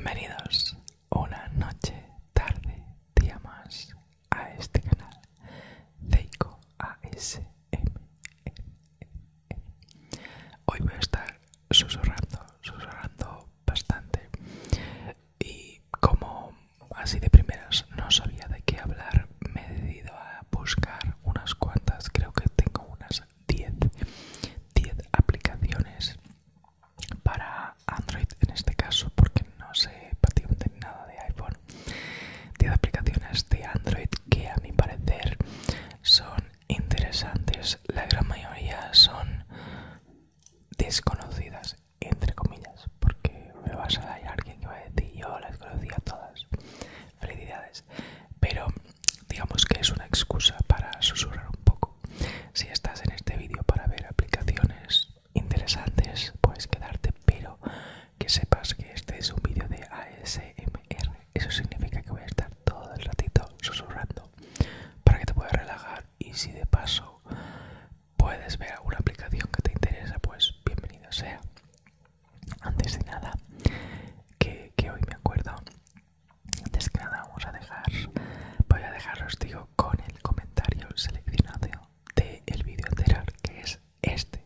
Bienvenidos una noche, tarde, día más a este canal Zeiko ASMR. Hoy voy a estar susurrando bastante y como así de primeras no sabía de qué hablar, me he decidido a buscar unas cuantas, creo que tengo unas 10 aplicaciones para Android en este caso, porque no sé prácticamente nada de iPhone. 10 aplicaciones de Android que a mi parecer son interesantes. La gran mayoría son desconocidas, entre comillas, porque me vas a hallar alguien que va a decir yo las conocía todas. Felicidades. Pero digamos que es una excusa para susurrar un poco. Si estás en este vídeo para ver aplicaciones interesantes, puedes quedarte, pero que sepas que este es un vídeo de ASMR. Eso significa que voy a estar todo el ratito susurrando para que te puedas relajar, y si de paso puedes ver alguna aplicación que te interesa, pues bienvenido sea. Antes de nada, que hoy me acuerdo, antes que nada voy a dejaros, digo, con el comentario seleccionado del vídeo anterior, que es este.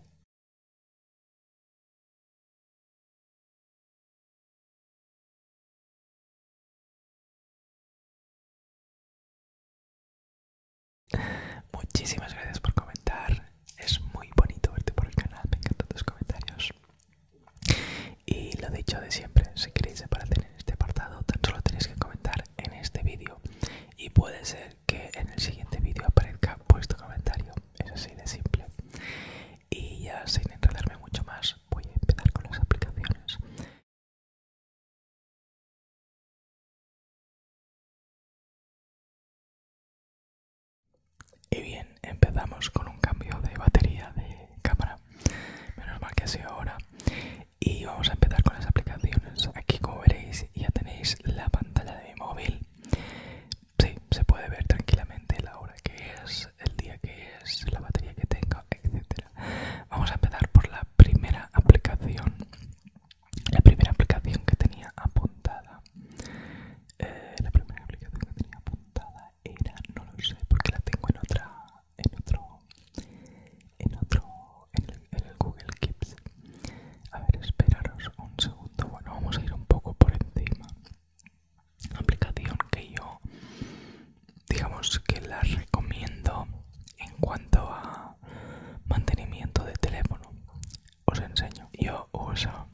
Muchísimas gracias por comentar, es muy bonito verte por el canal, me encantan tus comentarios. Y lo dicho de siempre, si queréis aparecer en este apartado, tan solo tenéis que comentar en este vídeo y puede ser que en el siguiente vídeo aparezca vuestro comentario. Es así de simple. Y ya sin enredarme mucho más, voy a empezar con las aplicaciones. Y bien, empezamos con un cambio de batería de cámara. Menos mal que ha sido ahora. Y vamos a empezar con las aplicaciones. Aquí, como veréis, ya tenéis la pantalla de mi móvil. Sí, se puede ver tranquilamente la hora que es, el día que es, la batería que tengo, etc. Vamos a empezar por la primera aplicación. La primera aplicación que tenía apuntada. La primera aplicación que tenía apuntada era, no lo sé, porque la tengo en el Google Keeps. A ver, esperaros un segundo. Bueno, vamos a ir un poco por encima. Una aplicación que yo, digamos que la recomiendo en cuanto a mantenimiento de teléfono. Os enseño. Yo uso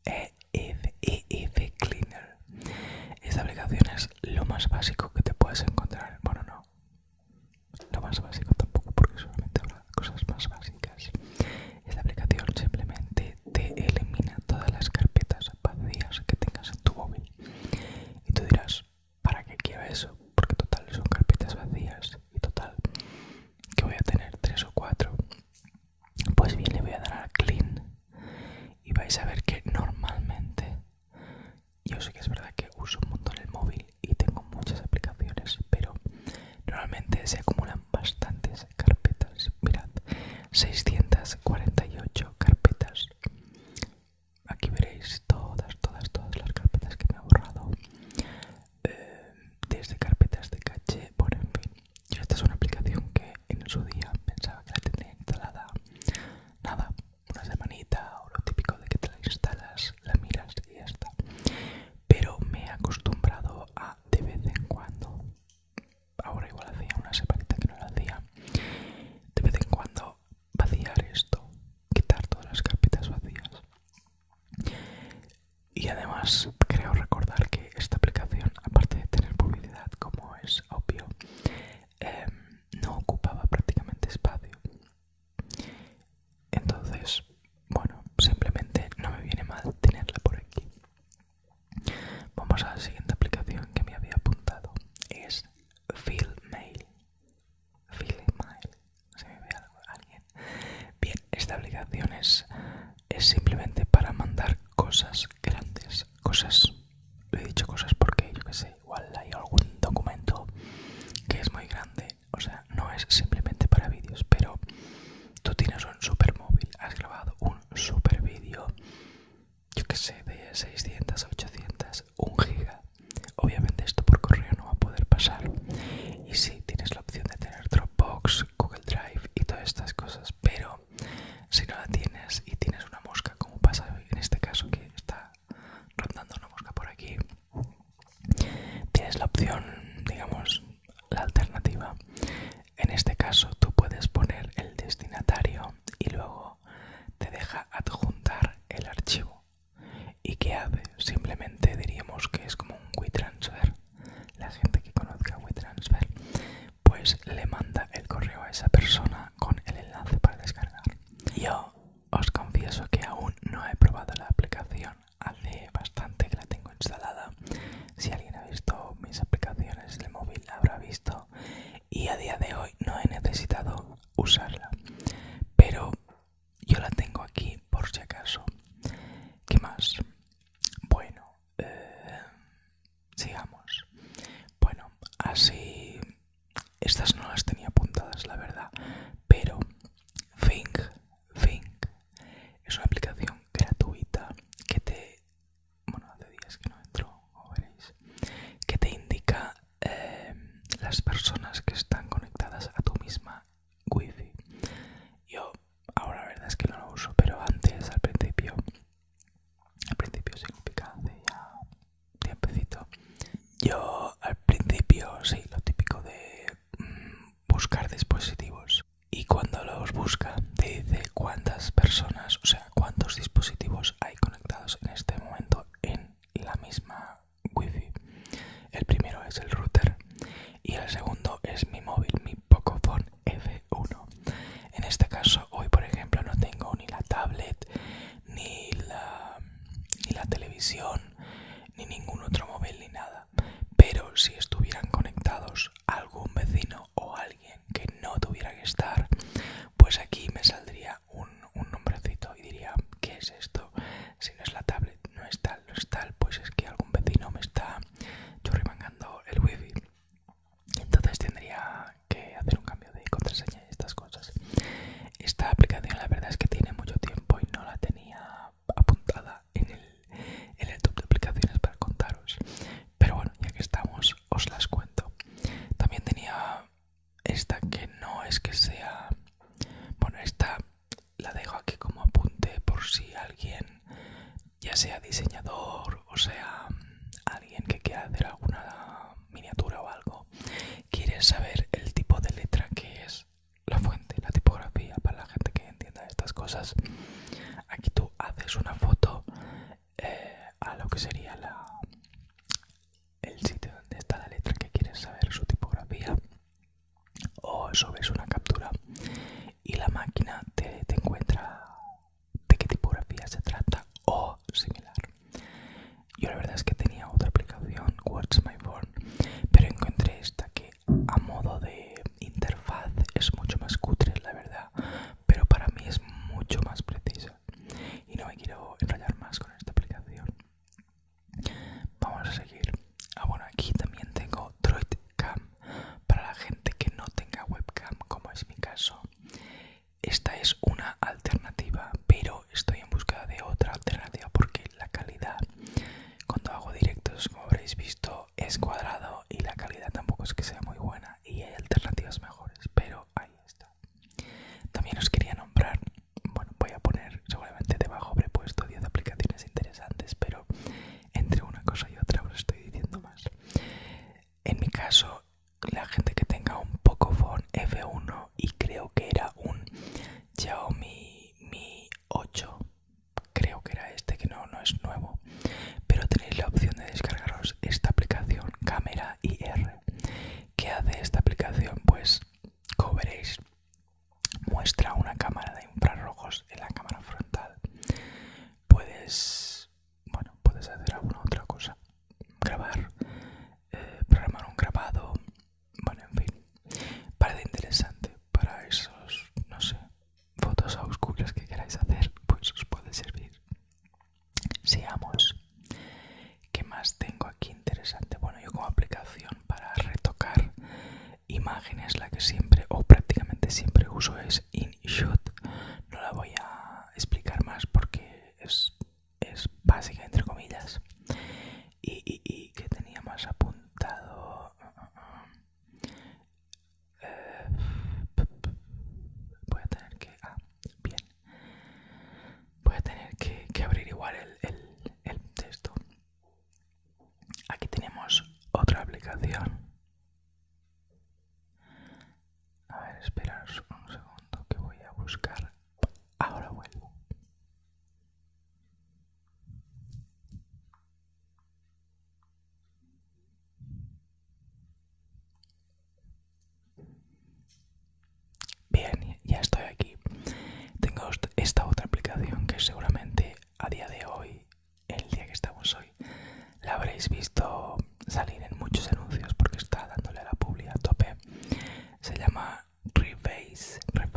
EF Cleaner. Esta aplicación es lo más básico que te puedes encontrar. Bueno, no, lo más básico tampoco, porque solamente habrá cosas más básicas. Esta aplicación simplemente te elimina todas las carpetas vacías que tengas en tu móvil. Y tú dirás, ¿para qué quiero eso? Porque total son carpetas vacías y total que voy a tener 3 o 4. Pues bien, le voy a dar a Clean y vais a ver que normalmente, yo sé que es verdad que uso un montón el móvil y tengo muchas aplicaciones, pero normalmente se acumulan bastantes carpetas. Mirad, 648 carpetas. Aquí veréis todas las carpetas que me he borrado. Desde carpetas de caché, bueno, en fin. Y esta es una aplicación que en su día pensaba que la tendría instalada, nada, una semanita o lo típico de que te la instalas, la miras y ya está. Pero me he acostumbrado a, de vez en cuando, ahora igual hacía una semanita que no lo hacía, de vez en cuando vaciar esto, quitar todas las carpetas vacías. Y además creo recordar que esta aplicación, aparte de tener publicidad, como es obvio, no ocupaba prácticamente espacio. Entonces, bueno, simplemente no me viene mal tenerla por aquí. Vamos a la siguiente aplicación que me había apuntado. Es Filmail. ¿Se me ve alguien? Bien, esta aplicación es simplemente para mandar cosas grandes. Cosas, lo he dicho cosas porque yo que sé, igual hay algún documento que es muy grande. O sea, no es simplemente para vídeos, pero tú tienes un super móvil, has grabado un super vídeo, yo que sé, de 600, 800, 1 usarla. Pero yo la tengo aquí por si acaso. ¿Qué más? Bueno, sigamos. Bueno, así... Estas no las tenía apuntadas, la verdad. Pero Think es una aplicación gratuita que te... Bueno, hace días que no entro, como veréis. Que te indica las personas que están conectadas a tu misma wifi. Yo ahora la verdad es que no lo uso, pero antes, al principio significa hace ya tiempecito. Yo al principio, sí, lo típico de buscar dispositivos. Y cuando los busca, te dice cuántas personas, o sea, cuántos dispositivos hay conectados en este momento en la misma wifi. El primero es el router y el segundo es mi móvil, mi Pocophone F1. En este caso, hoy por ejemplo no tengo ni la tablet, ni la televisión, ni ningún otro móvil ni nada. Pero si estuvieran conectados algún vecino o alguien que no tuviera que estar, pues aquí me saldría un nombrecito y diría, ¿qué es esto? Si no es la tablet, no es tal, pues es que algún vecino me está churrimangando el wifi. Entonces tendría que hacer un cambio de contraseña y estas cosas. Esta aplicación la verdad es que tiene mucho tiempo y no la tenía apuntada en el top de aplicaciones para contaros. Pero bueno, ya que estamos, os las cuento. También tenía esta que no es que sea... Bueno, esta la dejo aquí como apunte por si alguien, ya sea diseñador o sea alguien que quiera hacer alguna miniatura o algo, quiere saber el tipo de letra que es la fuente, la tipografía, para la gente que entienda estas cosas. Aquí tú haces una foto a lo que sería el sitio donde está la letra que quieres saber su tipografía, o subes una captura y la máquina te encuentra de qué tipografía se trata o similar. Yo la verdad es que tenía otra aplicación, What's My Phone, pero encontré esta que a modo de interfaz es mucho más cutre, la verdad, pero para mí es mucho más precisa y no me quiero enrollar más con esta aplicación. Vamos a seguir. Bueno, aquí también tengo Droidcam para la gente que no tenga webcam, como es mi caso. Esta es una alternativa, pero estoy en busca de otra alternativa porque la calidad, cuando hago directos, como habréis visto, es cuadrado y la calidad tampoco es que sea muy buena y hay alternativas mejores, pero ahí está. También os quería nombrar, bueno, voy a poner, seguramente debajo habré puesto 10 aplicaciones interesantes, pero entre una cosa y otra os estoy diciendo más. En mi caso, la gente que tenga un Pocophone F1 y creo que era un Xiaomi Mi 8, creo que era este, que no es nuevo, pero tenéis la opción de descargaros esta aplicación Cámara IR. ¿Qué hace esta aplicación? Pues, como veréis, muestra una cámara de infrarrojos en la cámara frontal. Puedes hacer alguna otra cosa, grabar, programar un grabado, bueno, en fin, parece interesante para esos, no sé, fotos a oscuras que queráis hacer, pues os puede servir. Sigamos. ¿Qué más tengo aquí interesante? Bueno, yo como aplicación para retocar imágenes, la que siempre o prácticamente siempre uso es InShot. No la voy a explicar más porque es básica, entre comillas. Y que tenía más apuntado. Voy a tener que... bien. Voy a tener que abrir igual el texto. Aquí tenemos otra aplicación. A ver, esperaos un segundo que voy a buscar. Ahora vuelvo. Bien, ya estoy aquí. Tengo esta otra aplicación que seguramente a día de hoy, el día que estamos hoy, la habréis visto salir en muchos anuncios porque está dándole a la publi a tope. Se llama Rebase.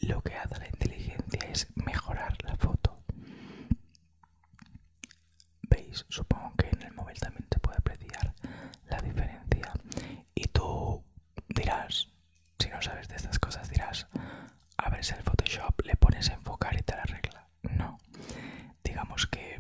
lo que hace la inteligencia es mejorar la foto. ¿Veis? Supongo que en el móvil también se puede apreciar la diferencia. Y tú dirás, si no sabes de estas cosas, dirás, a ver si el Photoshop le pones a enfocar y te la arregla. No. Digamos que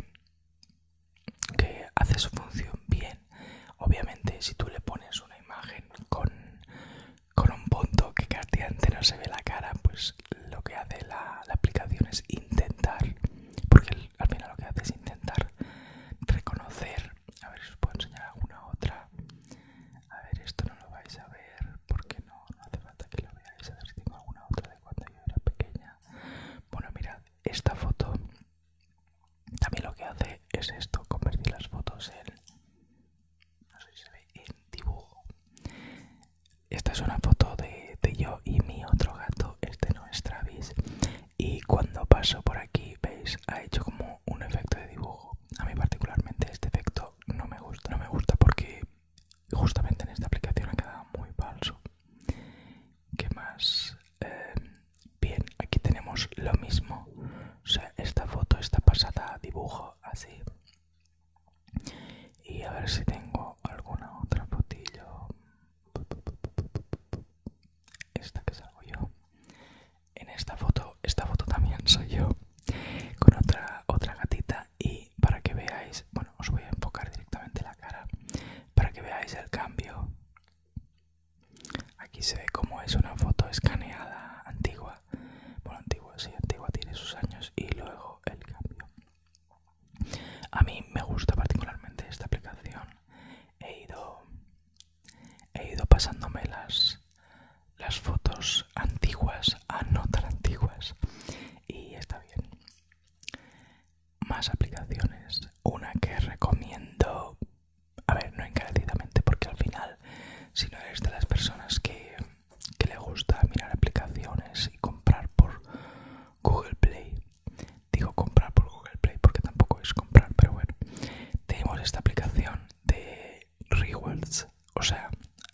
hace su función bien. Obviamente, si tú le pones una imagen con un punto que prácticamente no se ve la cara, pues lo que hace la aplicación es intentar, porque al final lo que hace es intentar reconocer. A ver si os puedo enseñar alguna otra. A ver, esto no lo vais a ver porque no hace falta que lo veáis. A ver si tengo alguna otra de cuando yo era pequeña. Bueno, mirad, esta foto también lo que hace es esto, convertir las fotos en, no sé si se ve, en dibujo. Esta es una foto de yo y mi otro gato. Este no es Travis. Y cuando paso por aquí, veis, ha hecho como un efecto de dibujo. A mí particularmente este efecto no me gusta. No me gusta porque justamente en esta aplicación ha quedado muy falso. ¿Qué más? Bien, aquí tenemos lo mismo. O sea, esta foto está pasada a dibujo así. Y a ver si tengo alguna otra fotillo. Esta que salgo yo. En esta foto también soy yo. Con otra gatita. Y para que veáis, bueno, os voy a enfocar directamente la cara. Para que veáis el cambio. Aquí se ve como es una foto escaneada antigua. Bueno, antigua, sí, antigua, tiene sus años. Y luego el cambio. A mí me gusta particularmente esta aplicación. He ido pasándome las fotos antiguas a no tan antiguas. Y está bien. Más aplicaciones. Una que recomiendo, a ver, no encarecidamente, porque al final, si no eres de las personas que le gusta mirar aplicaciones y comprar por Google Play, digo comprar por Google Play porque tampoco es comprar, pero bueno, tenemos esta aplicación de rewards, o sea,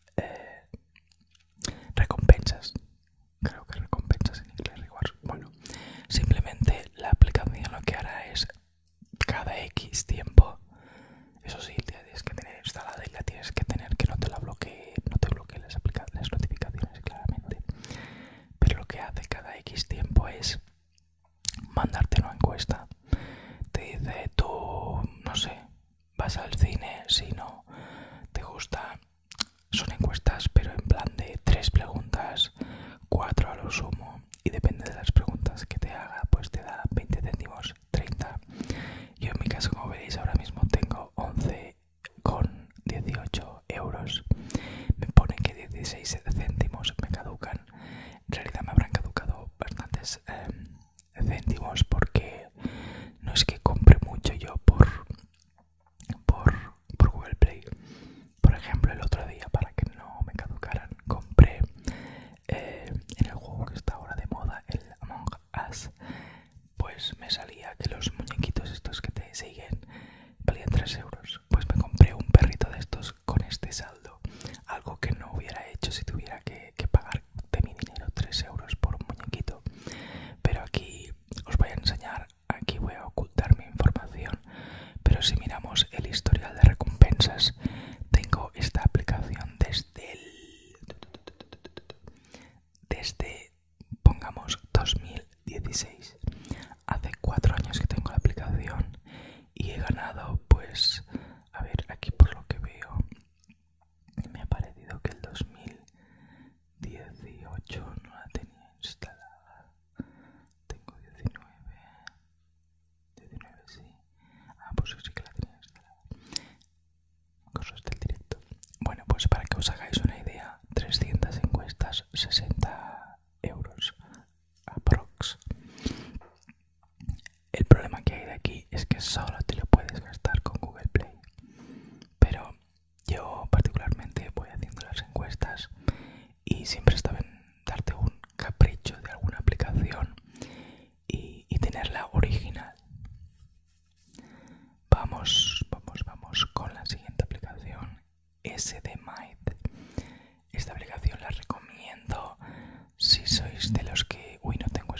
recompensas. Creo que recompensas en inglés, rewards. Bueno, simplemente la aplicación lo que hará es cada X tiempo, eso sí, la tienes que tener instalada y la tienes que tener que no te la bloquee, no te bloquee las notificaciones claramente. Pero lo que hace cada X tiempo es mandarte una encuesta. Te dice, tú, no sé, vas al cine, si no te gusta. Son encuestas, pero en plan de 3 preguntas, 4 a lo sumo. Y depende de las preguntas que te haga, pues te da 20 céntimos, 30. Yo en mi caso, como veréis, ahora mismo tengo 11,18 euros. Me pone que 16 céntimos me caducan. En realidad me habrán caducado bastantes céntimos porque no es que compre mucho yo por Google Play. Por ejemplo, el otro día, para que no me caducaran, compré en el juego que está ahora de moda, el Among Us, pues me salía que los muñequitos estos que te siguen valían 3 euros. Pues me compré un perrito de estos con este saldo, algo que no hubiera hecho si tuviera que pagar de mi dinero 3 euros por un muñequito. Pero aquí os voy a enseñar, aquí voy a ocultar mi información, pero si miramos el historial de recompensas, tengo esta aplicación desde pongamos 2016. Hace 4 años que tengo la aplicación y he ganado, pues, a ver, aquí por lo que veo, me ha parecido que el 2018 no la tenía instalada. Tengo 19 sí. Ah, pues sí que la tenía instalada. Cosas del directo. Bueno, pues para que os hagáis una idea, 300 encuestas, 60 euros aprox. El problema que hay de aquí es que solo te lo puedes gastar con Google Play. Pero yo particularmente voy haciendo las encuestas y siempre estaba en darte un capricho de alguna aplicación y tenerla original. Vamos con la siguiente aplicación, SDMite. Esta aplicación la recomiendo si sois de los que, uy, no tengo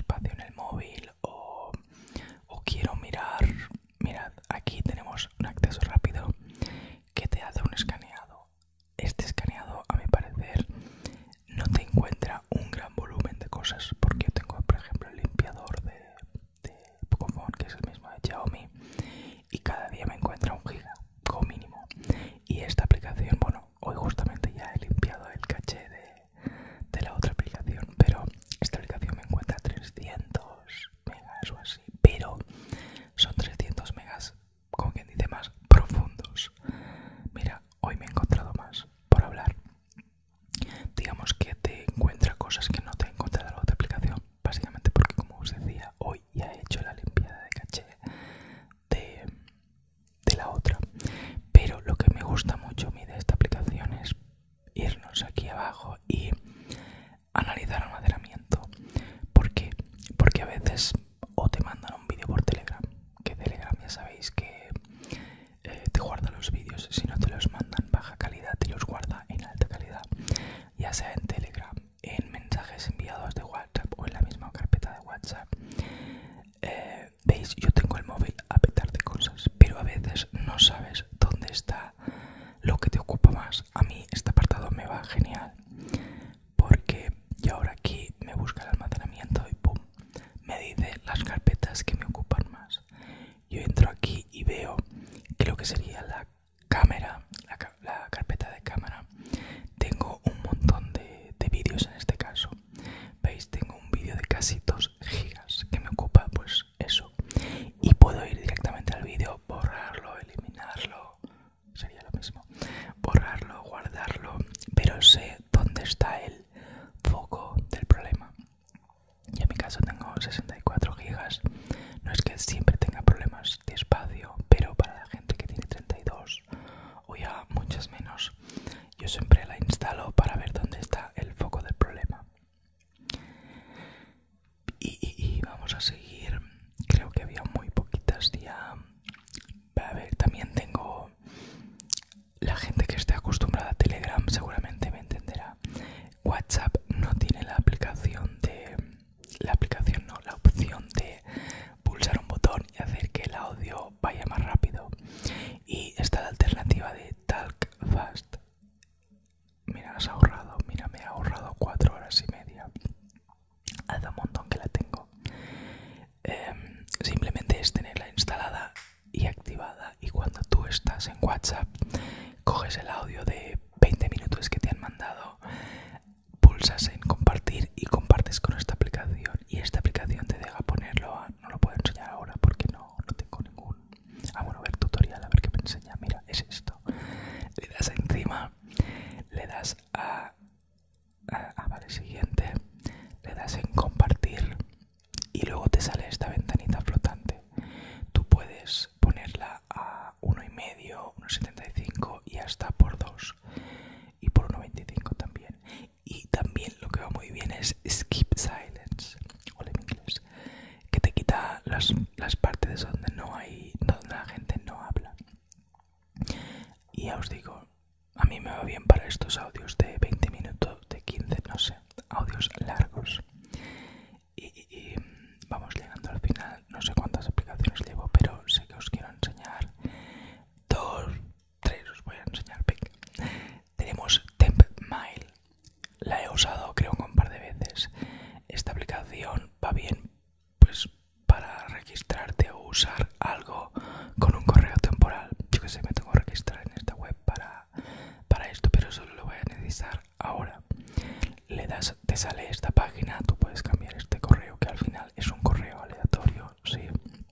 hace un montón que la tengo. Simplemente es tenerla instalada y activada, y cuando tú estás en WhatsApp coges el audio de 20 minutos que te han mandado, pulsas en compartir y compartes con esta aplicación, y esta aplicación te deja ponerlo a... No lo puedo enseñar ahora porque no tengo ningún... bueno, a ver tutorial, a ver qué me enseña. Mira, es esto. Le das encima, le das vale, siguiente, le das en compartir y luego te sale esta ventanita flotante. Tú puedes ponerla a 1,5, 1,75 y hasta por 2 y por 1,25 también. Y también lo que va muy bien es Skip Silence, o en inglés, que te quita las partes donde donde la gente no habla. Y ya os digo, a mí me va bien para estos audios de 20 minutos, de 15, no sé, audios largos. Y vamos llegando al final. No sé cuántas aplicaciones llevo, pero sé que os quiero enseñar 2, 3, os voy a enseñar. Tenemos Tempmail. La he usado creo un par de veces. Esta aplicación va bien pues para registrarte o usar algo con un correo temporal. Yo que sé, me tengo que registrar en esta web para esto, pero solo lo voy a necesitar ahora. Le das, te sale esta página, tú puedes cambiar este correo, que al final es un correo aleatorio, sí,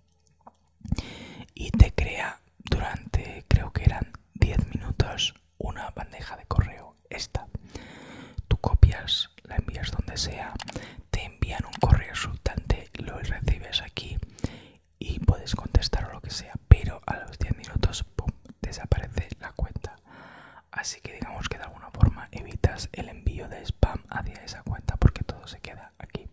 y te crea durante, creo que eran 10 minutos, una bandeja de correo. Esta tú copias, la envías donde sea, te envían un correo resultante, lo recibes aquí y puedes contestar o lo que sea, pero a los 10 minutos ¡pum!, desaparece la cuenta. Así que digamos que de alguna forma evitas el envío de spam hacia esa cuenta porque todo se queda aquí.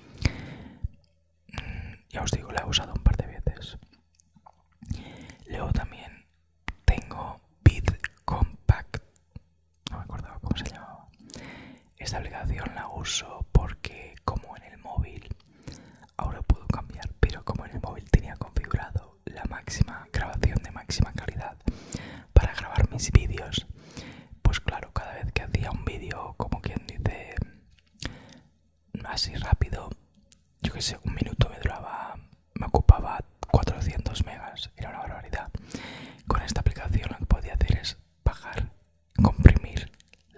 Ya os digo, la he usado un par de veces. Luego también tengo BitCompact, no me acordaba cómo se llamaba. Esta aplicación la uso porque como en el móvil, ahora puedo cambiar, pero como en el móvil tenía configurado la máxima grabación de máxima calidad para grabar mis vídeos, pues claro, cada vez que hacía un vídeo, como quien dice, así rápido, yo que sé, un minuto me ocupaba 400 megas, era una barbaridad. Con esta aplicación lo que podía hacer es bajar, comprimir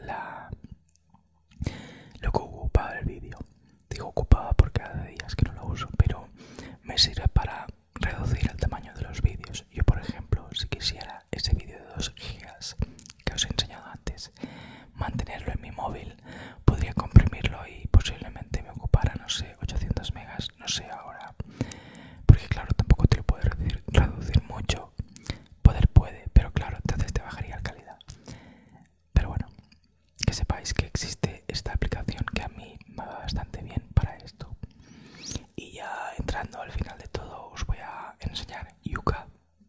lo que ocupaba el vídeo. Digo ocupaba porque hace días que no lo uso, pero me sirve para reducir el tamaño de los vídeos. Yo, por ejemplo, si quisiera ese vídeo de 2 gigas que os he enseñado antes, mantenerlo en mi móvil, podría comprimirlo y posiblemente me ocupara, no sé, 800 megas, no sé ahora, porque claro, tampoco te lo puedes reducir mucho. Puede, pero claro, entonces te bajaría la calidad. Pero bueno, que sepáis que existe esta aplicación que a mí me va bastante bien para esto. Y ya entrando al final de todo, os voy a enseñar Yuka,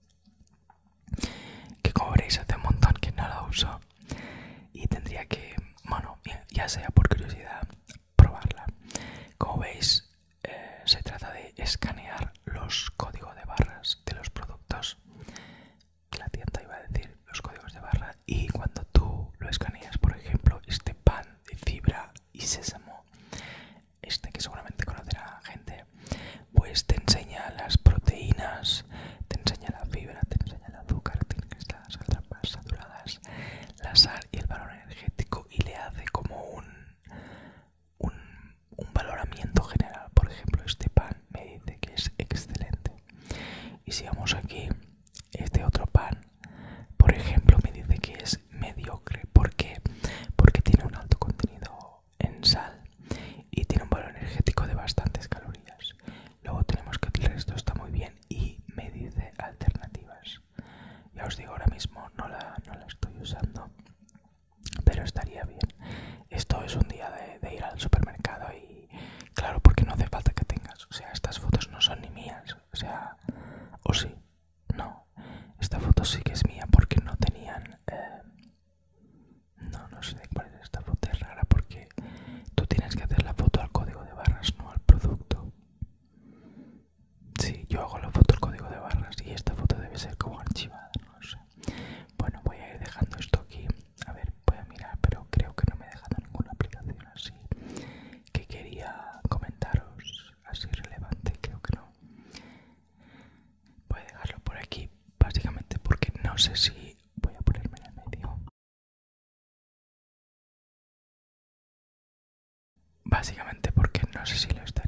que como veréis hace un montón que no la uso y tendría que, bueno, ya sea por curiosidad, probarla. Como veis, se trata de escanear los códigos de barras de los productos de la tienda, iba a decir, los códigos de barra, y cuando tú lo escaneas, por ejemplo, este pan de fibra y sésamo, este que seguramente conocerá gente, pues te enseña las proteínas, te enseña la fibra, te enseña el azúcar, te enseña las grasas saturadas, la sal y el valor energético, y le hace como un valoramiento general. Por ejemplo, este pan me dice que es excelente. sé si voy a ponerme en el medio. Básicamente porque no sé si lo estoy